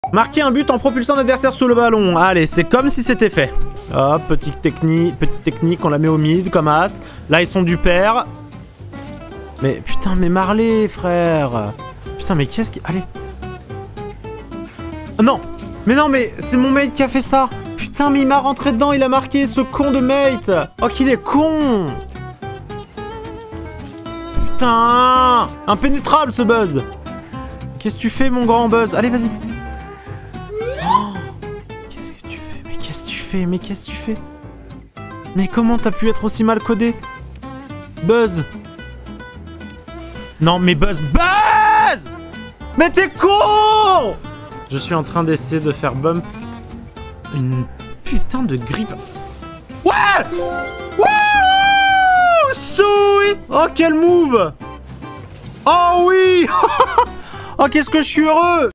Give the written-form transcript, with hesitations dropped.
Marquer un but en propulsant l'adversaire sous le ballon. Allez, c'est comme si c'était fait. Hop, petite technique, on la met au mid comme as. Là, ils sont du pair. Mais putain, mais Marley, frère. Putain, mais qu'est-ce qui... Allez. Non. Mais non, mais c'est mon mate qui a fait ça. Putain, mais il m'a rentré dedans, il a marqué, ce con de mate. Oh, qu'il est con. Putain. Impénétrable, ce Buzz. Qu'est-ce que tu fais, mon grand Buzz? Allez, vas-y. Oh, qu'est-ce que tu fais? Mais qu'est-ce que tu fais? Mais qu'est-ce que tu fais? Mais comment t'as pu être aussi mal codé? Buzz. Non, mais Buzz. Buzz! Mais t'es con! Je suis en train d'essayer de faire bump une putain de grippe. Ouais! Wouh! Soui! Oh, quel move! Oh oui! Oh, qu'est-ce que je suis heureux!